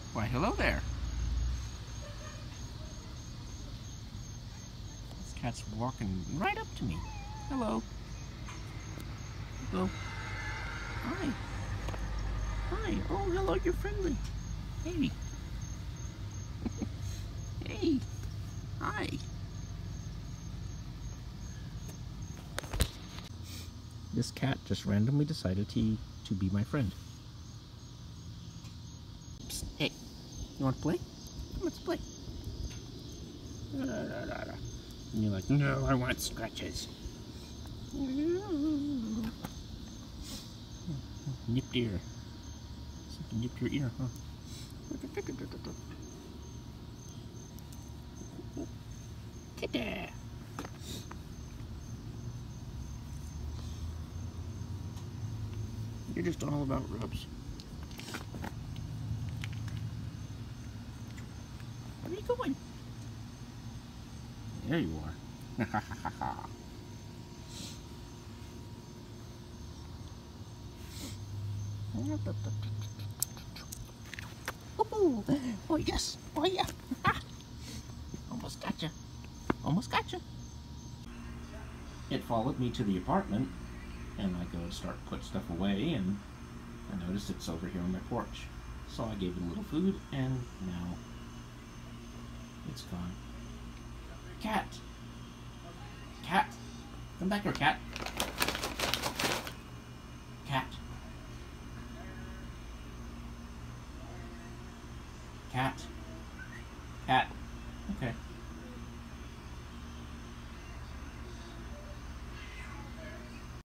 Why, hello there. This cat's walking right up to me. Hello. Hello. Hi. Hi. Oh, hello, you're friendly. Hey. Hey. Hi. This cat just randomly decided to be my friend. Psst, hey, you want to play? Let's play. And you're like, no, I want scratches. Nipped ear. Something nipped your ear, huh? Kitty. You're just all about rubs. Where are you going? There you are. Oh yes! Oh yeah! Almost gotcha! Almost gotcha! It followed me to the apartment, and I go to start put stuff away, and I noticed it's over here on my porch. So I gave it a little food, and now it's gone. Cat! Cat! Come back here, cat! Cat! Cat! Cat!